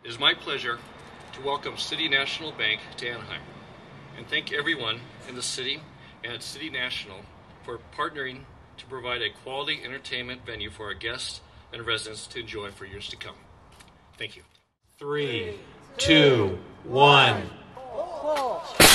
It is my pleasure to welcome City National Bank to Anaheim and thank everyone in the city and at City National for partnering to provide a quality entertainment venue for our guests and residents to enjoy for years to come. Thank you. 3, 2, 1.